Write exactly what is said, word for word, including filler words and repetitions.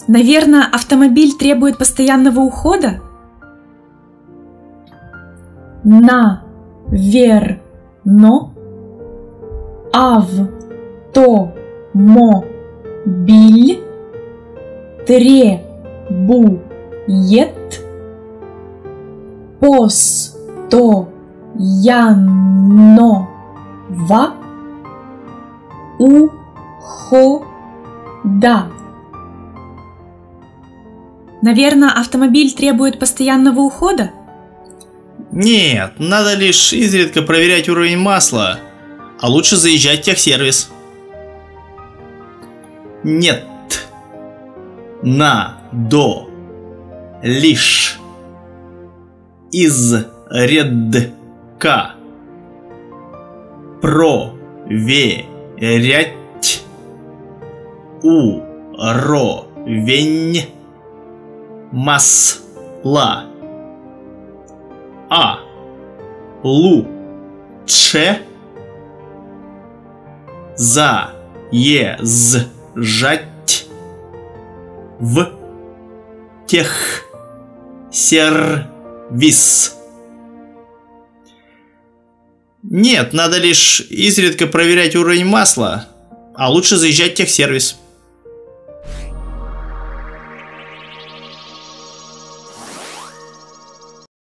Наверное, автомобиль требует постоянного ухода? На-вер-но автомобиль требует постоянного ухода. Наверное, автомобиль требует постоянного ухода? Нет, надо лишь изредка проверять уровень масла, а лучше заезжать в техсервис. Нет, надо лишь изредка проверять уровень масла, а лучше заезжать в техсервис. Нет, надо лишь изредка проверять уровень масла, а лучше заезжать в техсервис.